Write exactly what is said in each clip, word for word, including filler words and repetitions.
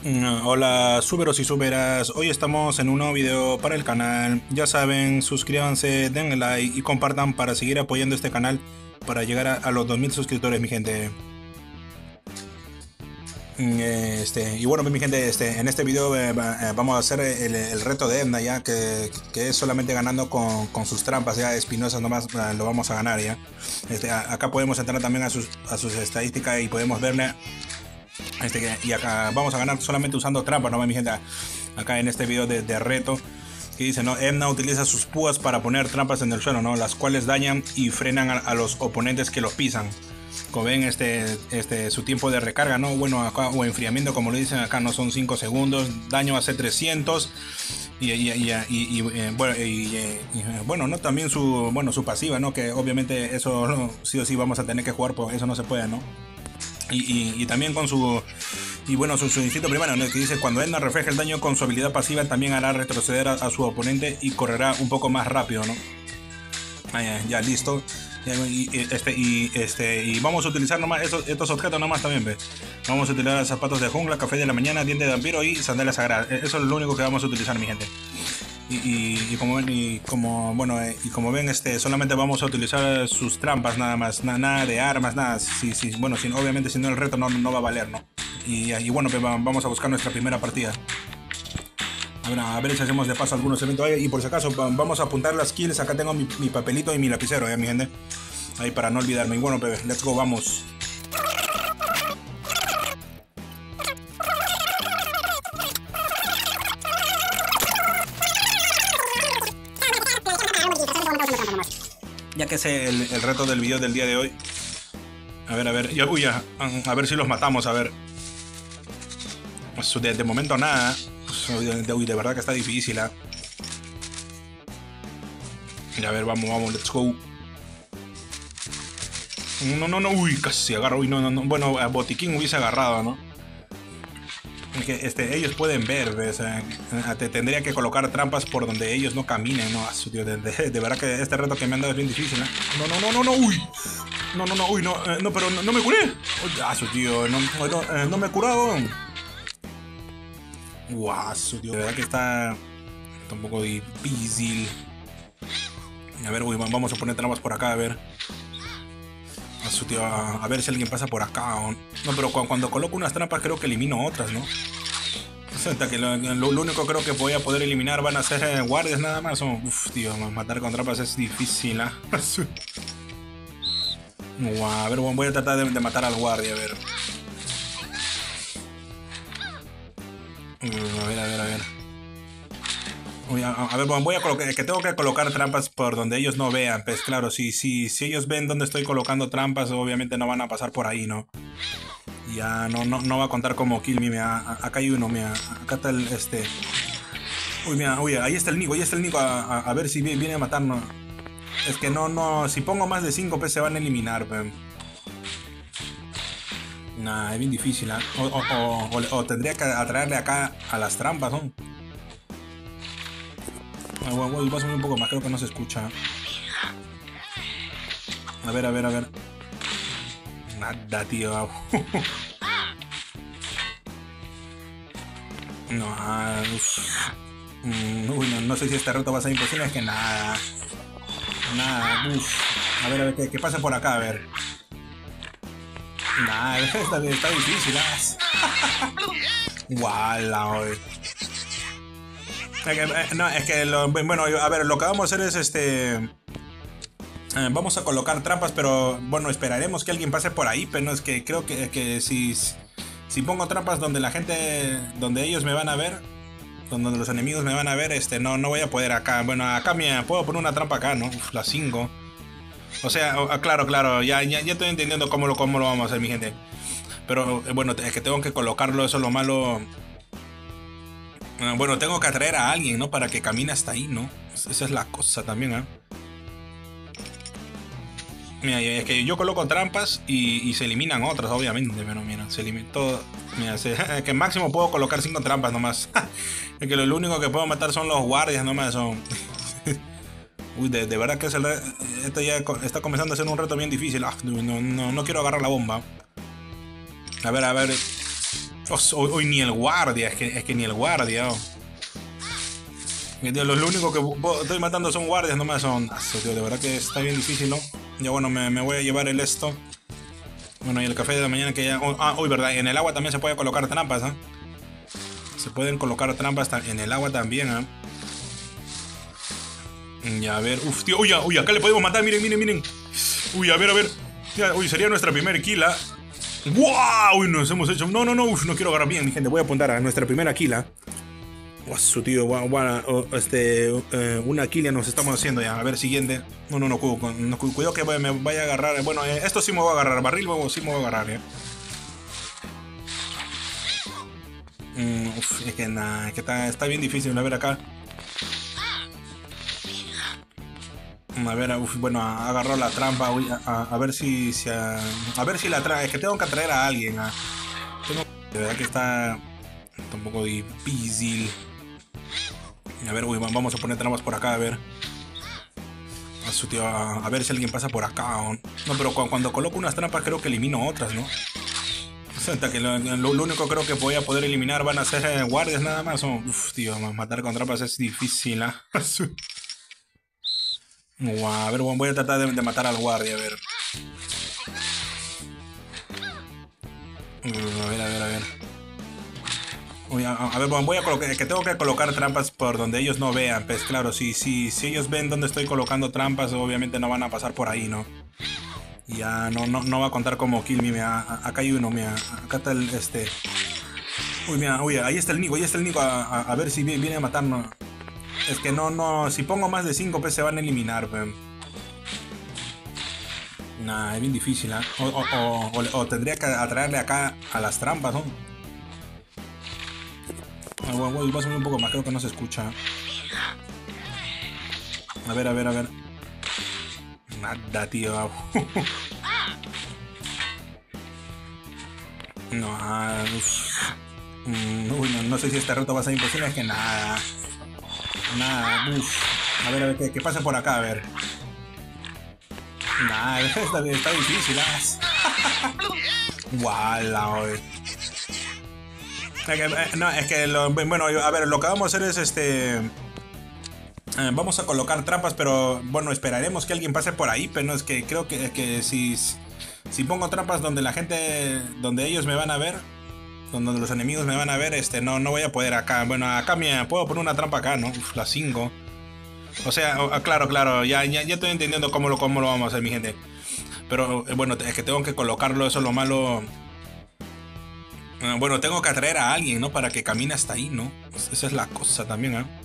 Mm, Hola suberos y suberas, hoy estamos en un nuevo video para el canal. Ya saben, suscríbanse, denle like y compartan para seguir apoyando este canal para llegar a, a los dos mil suscriptores, mi gente. Mm, Este, y bueno, mi gente, este, en este video eh, va- eh, vamos a hacer el, el reto de Edna, ya que, que es solamente ganando con, con sus trampas ya espinosas nomás, eh, lo vamos a ganar ya. Este, a- acá podemos entrar también a sus, a sus estadísticas y podemos verle. Este, y acá vamos a ganar solamente usando trampas, ¿no, mi gente? Acá en este video de, de reto que dice, ¿no? Edna utiliza sus púas para poner trampas en el suelo, ¿no? Las cuales dañan y frenan a, a los oponentes que los pisan. Como ven, este, este, su tiempo de recarga, ¿no? Bueno, acá, o enfriamiento, como lo dicen acá, no son cinco segundos. Daño hace trescientos. Y, y, y, y, y, eh, bueno, y, y, y, bueno, ¿no? También su, bueno, su pasiva, ¿no? Que obviamente eso, ¿no? Sí o sí vamos a tener que jugar, por eso no se puede, ¿no? Y, y, y también con su y bueno su, su instinto primario, ¿no? Que dice, cuando Edna refleja el daño con su habilidad pasiva, también hará retroceder a, a su oponente y correrá un poco más rápido, ¿no? Ah, ya, ya, listo. Ya, y, y, este, y, este, y vamos a utilizar nomás estos, estos objetos nomás también, ¿ves? Vamos a utilizar zapatos de jungla, café de la mañana, diente de vampiro y sandalias sagradas. Eso es lo único que vamos a utilizar, mi gente. Y, y, y como ven, y como bueno, eh, y como ven, este, solamente vamos a utilizar sus trampas nada más, na, nada de armas, nada. Si, si, bueno, si, obviamente si no el reto no, no va a valer, ¿no? Y, y bueno, pues vamos a buscar nuestra primera partida. A ver, a ver si hacemos de paso algunos eventos. Y por si acaso vamos a apuntar las kills. Acá tengo mi, mi papelito y mi lapicero, ¿eh, mi gente? Ahí para no olvidarme. Y bueno, pues, let's go, vamos. Ya que es el, el reto del video del día de hoy. A ver, a ver, ya, uy, ya, a ver si los matamos, a ver. De, de momento nada. De, uy, de verdad que está difícil, ¿eh? A ver, vamos, vamos, let's go. No, no, no, uy, casi agarro, uy, no, no, no. Bueno, a Botiquín hubiese agarrado, ¿no? Que este, ellos pueden ver, ¿ves? Eh, te tendría que colocar trampas por donde ellos no caminen, ¿no? De, de, de, de verdad que este reto que me han dado es bien difícil, ¿eh? No, no, no, no, no, uy. No, no, no, uy, no, eh, no, pero no, no me curé. Uy, ah, su tío, no, no, eh, no me he curado. Guau, su tío, de verdad que está, está un poco difícil. A ver, uy, vamos a poner trampas por acá, a ver. A su tío, a, a ver si alguien pasa por acá. O... No, pero cuando, cuando coloco unas trampas creo que elimino otras, ¿no? O sea, que lo, lo, lo único creo que voy a poder eliminar van a ser eh, guardias nada más. O, uf, tío, matar con trampas es difícil, ¿ah? ¿Eh? Wow, a ver, voy a tratar de, de matar al guardia, a ver. A ver, a ver, a ver. Uy, a, a ver, voy a colocar, que tengo que colocar trampas por donde ellos no vean. Pues claro, si, si, si ellos ven donde estoy colocando trampas, obviamente no van a pasar por ahí, ¿no? Ya no, no, no va a contar como kill me, mira. Acá hay uno, mira. Acá está el, este... Uy, mira, uy, ahí está el Nico, ahí está el Nico. A, a, a ver si viene a matarnos. Es que no, no, si pongo más de cinco, pues se van a eliminar, pues. Nah, es bien difícil, ¿eh? O, o, o, o, o tendría que atraerle acá a las trampas, ¿no? Ah, voy, voy, voy a subir un poco más, creo que no se escucha. A ver, a ver, a ver. Nada, tío. No, uf. Uy, no, no sé si este reto va a ser imposible, es que nada. Nada, uf. A ver, a ver, que, que pase por acá, a ver. Nada, está, está difícil, ¿eh? Guala, hoy. No, es que, lo, bueno, a ver, lo que vamos a hacer es este... Eh, vamos a colocar trampas, pero bueno, esperaremos que alguien pase por ahí, pero no, es que creo que, que si, si pongo trampas donde la gente, donde ellos me van a ver, donde los enemigos me van a ver, este, no, no voy a poder acá. Bueno, acá me puedo poner una trampa acá, ¿no? Uf, las cinco. O sea, claro, claro, ya, ya, ya estoy entendiendo cómo lo, cómo lo vamos a hacer, mi gente. Pero bueno, es que tengo que colocarlo, eso es lo malo. Bueno, tengo que atraer a alguien, ¿no? Para que camine hasta ahí, ¿no? Esa es la cosa también, ¿eh? Mira, es que yo coloco trampas y, y se eliminan otras, obviamente. Pero mira, se elimina todo. Mira, se, es que máximo puedo colocar cinco trampas nomás. Es que lo, lo único que puedo matar son los guardias nomás. Son... Uy, de, de verdad que es el, esto ya está comenzando a ser un reto bien difícil. Ah, no, no, no quiero agarrar la bomba. A ver, a ver. Hoy, hoy ni el guardia, es que, es que ni el guardia. Oh. Lo, lo único que estoy matando son guardias, nomás son... Tío, de verdad que está bien difícil, ¿no? Ya bueno, me, me voy a llevar el esto. Bueno, y el café de la mañana que ya... Oh, ah, uy, verdad, en el agua también se puede colocar trampas, ¿eh? Se pueden colocar trampas en el agua también, ¿eh? Ya, a ver, uff, tío, uy, uy, acá le podemos matar, miren, miren, miren. Uy, a ver, a ver. Ya, uy, sería nuestra primera kill. ¡Wow! Uy, nos hemos hecho... No, no, no, uf, no quiero agarrar bien, mi gente. Voy a apuntar a nuestra primera kill. Wow, su tío, wow, wow, este, uh, una kill ya nos estamos haciendo ya. A ver, siguiente. No, no, no, cuido, no, cuidado que me vaya a agarrar. Bueno, eh, esto sí me voy a agarrar. Barril, sí me voy a agarrar, ¿eh? Mm, uf, es que nada, es que está, está bien difícil. A ver acá. A ver, uf, bueno, agarró la trampa. Uy, a, a, a ver si, si a, a ver si la trae. Es que tengo que atraer a alguien. A, tengo, de verdad que está, está un poco difícil. A ver, uy, vamos a poner trampas por acá, a ver. A su tío, a, a ver si alguien pasa por acá. O... No, pero cuando, cuando coloco unas trampas creo que elimino otras, ¿no? O sea, que lo, lo, lo único creo que voy a poder eliminar van a ser eh, guardias nada más. O, uf, tío, matar con trampas es difícil, ¿eh? Wow, a ver, voy a tratar de, de matar al guardia, a ver. Uh, a ver, a ver, a ver. Uy, a, a ver, voy a colocar, que tengo que colocar trampas por donde ellos no vean. Pues claro, si, si, si ellos ven dónde estoy colocando trampas, obviamente no van a pasar por ahí, ¿no? Ya no, no, no va a contar como kill, mira, acá hay uno, mira, acá está el, este... Uy, mira, uy, ahí está el Nico, ahí está el Nico, a, a, a ver si viene, viene a matarnos. Es que no, no, si pongo más de cinco, pues se van a eliminar, pues. Nah, es bien difícil, ¿eh? O, o, o, o, o tendría que atraerle acá a las trampas, ¿no? Ah, bueno, bueno, voy a subir un poco más, creo que no se escucha. A ver, a ver, a ver. Nada, tío. No, ah, uy, no, no sé si este reto va a ser imposible, es que nada. Nada, uff. A ver, a ver, ¿qué, qué pasa por acá? A ver. Nada, está, está difícil, ¿ah? Guala, hoy. No, es que, lo, bueno, a ver, lo que vamos a hacer es este... Eh, vamos a colocar trampas, pero bueno, esperaremos que alguien pase por ahí, pero no, es que creo que, que si, si pongo trampas donde la gente, donde ellos me van a ver, donde los enemigos me van a ver, este, no, no voy a poder acá. Bueno, acá me puedo poner una trampa acá, ¿no? Uf, las cinco. O sea, claro, claro, ya, ya, ya estoy entendiendo cómo lo, cómo lo vamos a hacer, mi gente. Pero bueno, es que tengo que colocarlo, eso es lo malo. Bueno, tengo que atraer a alguien, ¿no? Para que camine hasta ahí, ¿no? Esa es la cosa también, ¿eh?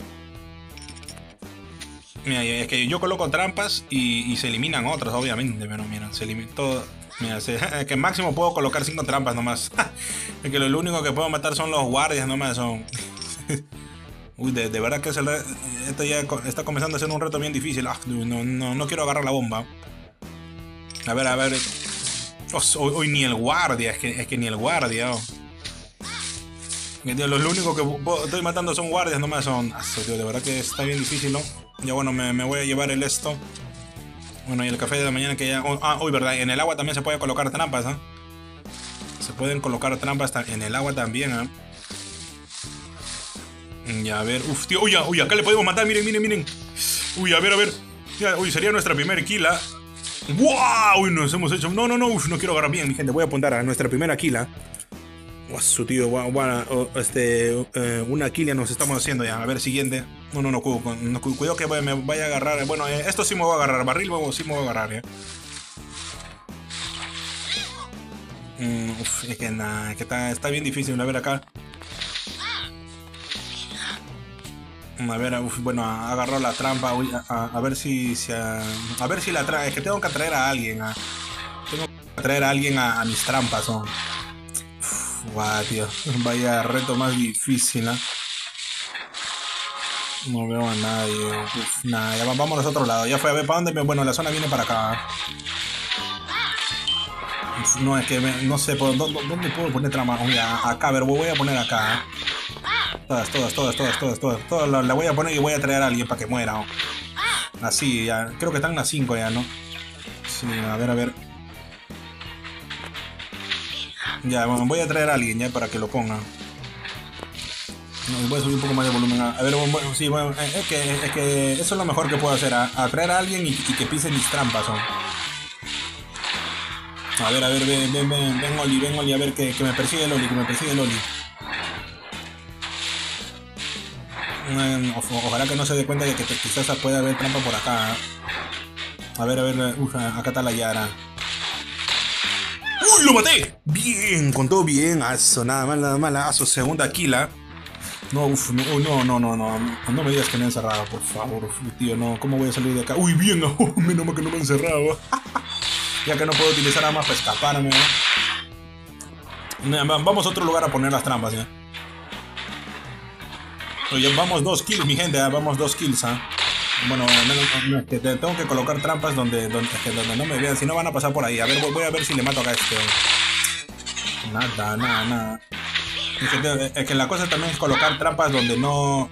Mira, es que yo coloco trampas y, y se eliminan otras, obviamente, pero mira, se elimina todo. Mira, se, es que máximo puedo colocar cinco trampas nomás. Es que lo, lo único que puedo matar son los guardias nomás, son... Uy, de, de verdad que es el, esto ya está comenzando a ser un reto bien difícil. Ah, no, no, no quiero agarrar la bomba. A ver, a ver. Oh, hoy, hoy ni el guardia, es que, es que ni el guardia. Oh. Lo, lo único que estoy matando son guardias nomás, son... Ah, tío, de verdad que está bien difícil, ¿no? Ya bueno, me, me voy a llevar el esto. Bueno, y el café de la mañana que ya... Oh, ah, uy, verdad, en el agua también se puede colocar trampas, ¿eh? Se pueden colocar trampas en el agua también, ¿eh? Ya, a ver, uff, tío, uy, uy, acá le podemos matar, miren, miren, miren. Uy, a ver, a ver. Ya, uy, sería nuestra primera kill. ¡Wow! Uy, nos hemos hecho... No, no, no, uf, no quiero agarrar bien, mi gente. Voy a apuntar a nuestra primera kill. Wow, su tío, wow, wow, este, uh, una kill ya nos estamos haciendo ya. A ver, siguiente. No, no, no, cuido, no, cuidado que me vaya a agarrar. Bueno, eh, esto sí me voy a agarrar. Barril, sí me voy a agarrar, ¿eh? Mm, uf, es que nada, es que está, está bien difícil. A ver acá. A ver, uf, bueno, agarró la trampa. Uy, a, a, a ver si, si a, a ver si la trae. Es que tengo que atraer a alguien. A, tengo que atraer a alguien a, a mis trampas. ¿No? Uf, guau, tío. Vaya reto más difícil, ¿eh? No veo a nadie. Uf, nada, ya vamos a otro lado. Ya fue a ver para dónde. Bueno, la zona viene para acá. Uf, no, es que me, no sé por dónde, dónde puedo poner trampa. Oye, acá, a ver, voy a poner acá. ¿Eh? Todas, todas, todas, todas, todas, todas, todas la, la voy a poner y voy a traer a alguien para que muera. ¿No? Así, ya. Creo que están las cinco ya, ¿no? Sí, a ver, a ver. Ya, bueno, voy a traer a alguien ya para que lo ponga. No, voy a subir un poco más de volumen. A, a ver, bueno, sí, bueno, es que, es que eso es lo mejor que puedo hacer. A, a traer a alguien y, y que pise mis trampas. ¿No? A ver, a ver, ven, ven, ven, ven, Oli, ven, Oli, a ver, que, que me persigue el Oli, que me persigue el Oli. O, ojalá que no se dé cuenta de que te, quizás puede haber trampa por acá. ¿Eh? A ver, a ver, uf, acá está la Yara. ¡Uy, lo maté! Bien, con todo bien. Aso, nada mal, nada mal. Aso, segunda kill. No, uf, no, no, no, no, no. No me digas que me he encerrado, por favor, uf, tío, no. ¿Cómo voy a salir de acá? Uy, bien, oh, menos mal que no me he encerrado. Ya que no puedo utilizar armas para escaparme. ¿Eh? Vamos a otro lugar a poner las trampas, ¿eh? Oye, vamos dos kills, mi gente, ¿eh? Vamos dos kills, ¿eh? Bueno, no, no, no, que tengo que colocar trampas donde, donde, donde no me vean, si no van a pasar por ahí. A ver, voy, voy a ver si le mato acá a este. Nada, nada, nada. Es que, es que la cosa también es colocar trampas donde no...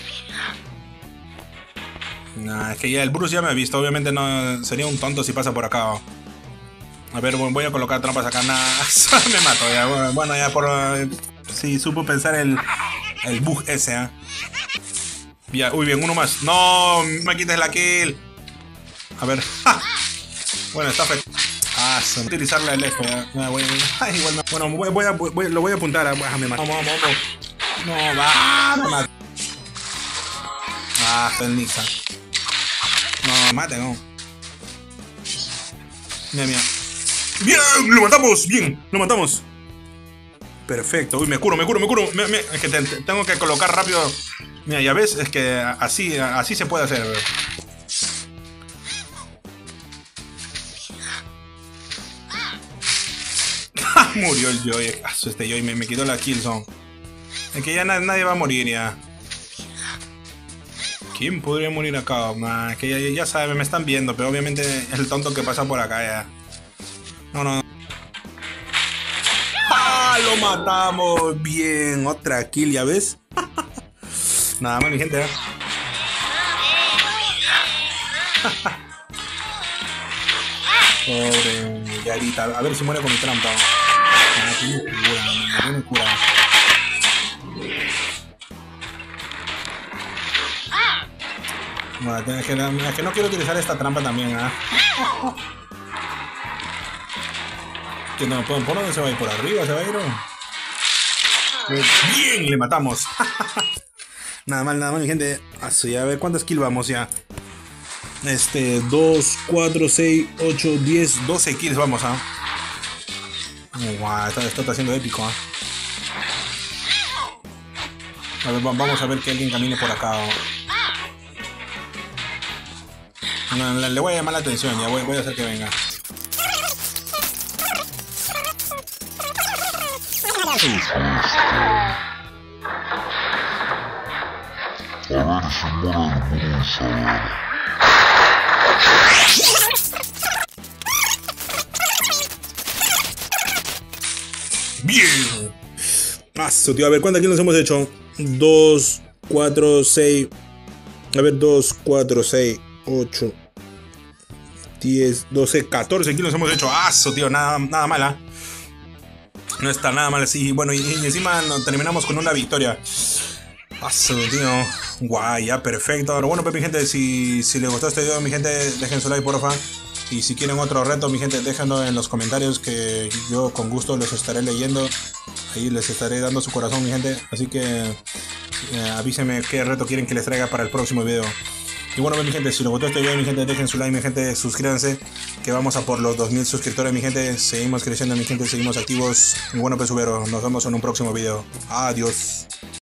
Nah, es que ya el Bruce ya me ha visto, obviamente no sería un tonto si pasa por acá. ¿O? A ver, voy a colocar trampas acá. Nah, me mato ya. Bueno, ya por... Sí, supo pensar el, el bug ese, ¿eh? Ya, uy, bien, uno más. No, me quites la kill. A ver. ¡Ja! Bueno, está perfecto. Ah, son utilizarla el F. ¿Eh? Ah, bueno, ay, igual no. Bueno, voy, voy a, voy, lo voy a apuntar. A, me mato. Vamos, vamos, vamos. No, va. Me mato. Ah, está el Nixa. No, mate, no. Mira, mira. ¡Bien! ¡Lo matamos! ¡Bien! ¡Lo matamos! Perfecto. Uy, me curo, me curo, me curo. Me, me, es que te, te, tengo que colocar rápido. Mira, ya ves, es que así, así se puede hacer. Murió el Joy. Este Joy me, me quitó la killzone. Es que ya na, nadie va a morir ya. ¿Quién podría morir acá? Nah, es que ya, ya saben, me están viendo, pero obviamente es el tonto que pasa por acá ya. No, no. ¡Ah! Lo matamos. Bien, otra kill, ¿ya ves? Nada más, mi gente. ¿Eh? Pobre Yarita. A ver si muere con mi trampa. Ah, tiene cura, tiene cura. Bueno, es que, es que no quiero utilizar esta trampa también, ¿ah? ¿eh? Que no, ¿por dónde se va a ir? ¿Por arriba se va a ir? Bien, le matamos. Nada mal, nada mal, mi gente. Así, a ver, ¿cuántas kills vamos ya? Este, dos, cuatro, seis, ocho, diez, doce kills vamos, ¿ah? ¿eh? Wow, esto, esto está siendo épico, ¿ah? ¿eh? A ver, vamos a ver que alguien camine por acá. ¿eh? No, le, le voy a llamar la atención, ya voy, voy a hacer que venga. A ver si muere el Bruce, a ver. Bien. Paso, tío. A ver, ¿cuántas kills nos hemos hecho? dos, cuatro, seis. A ver, dos, cuatro, seis, ocho, diez, doce, catorce kills nos hemos hecho. Aso, tío. Nada, nada mala. No está nada mal así. Bueno, y, y encima nos terminamos con una victoria. Paso, tío. Guay, ya, perfecto. Pero bueno, pues mi gente, si, si les gustó este video, mi gente, dejen su like, porfa. Y si quieren otro reto, mi gente, déjenlo en los comentarios que yo con gusto los estaré leyendo. Ahí les estaré dando su corazón, mi gente. Así que eh, avísenme qué reto quieren que les traiga para el próximo video. Y bueno, pues, mi gente, si les gustó este video, mi gente, dejen su like, mi gente, suscríbanse, que vamos a por los dos mil suscriptores, mi gente. Seguimos creciendo, mi gente, seguimos activos. Y bueno, pues, subero, nos vemos en un próximo video. Adiós.